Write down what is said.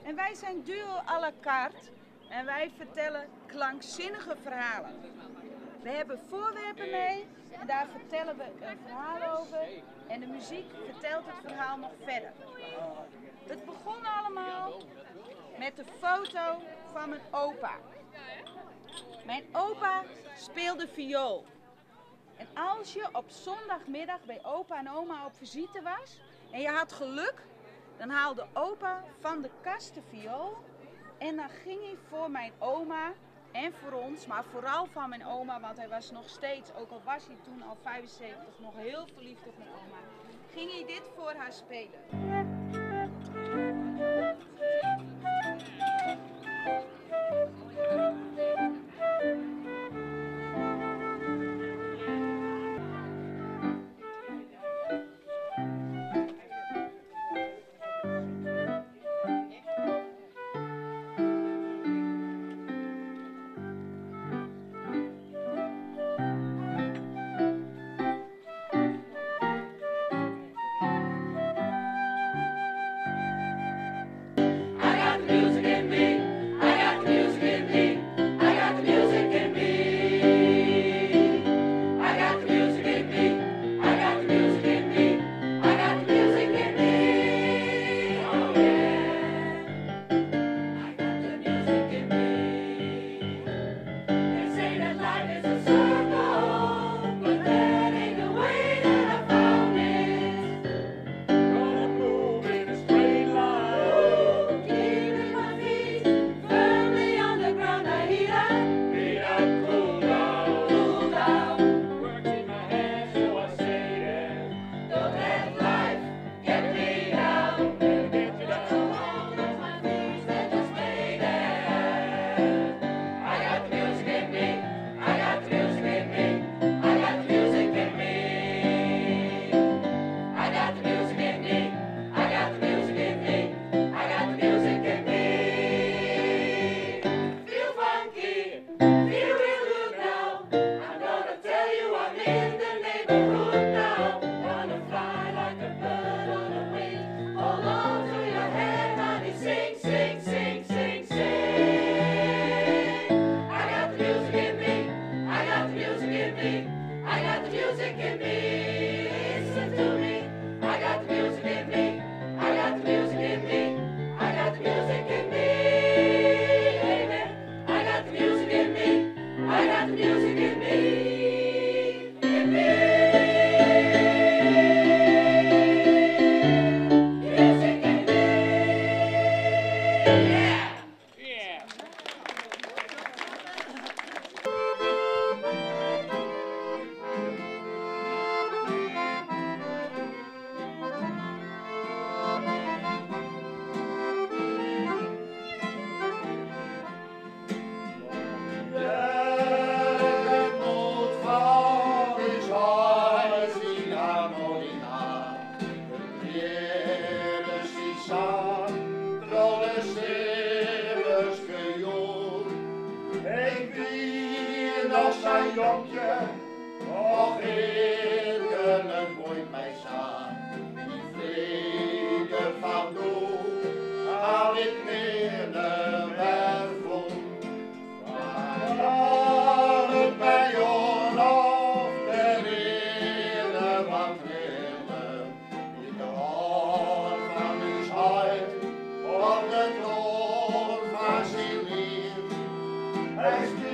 En wij zijn duo à la carte en wij vertellen klankzinnige verhalen. We hebben voorwerpen mee en daar vertellen we een verhaal over en de muziek vertelt het verhaal nog verder. Het begon allemaal met de foto van mijn opa. Mijn opa speelde viool. En als je op zondagmiddag bij opa en oma op visite was en je had geluk, dan haalde opa van de kast de viool en dan ging hij voor mijn oma en voor ons, maar vooral van mijn oma, want hij was nog steeds, ook al was hij toen al 75, nog heel verliefd op mijn oma, ging hij dit voor haar spelen. Hij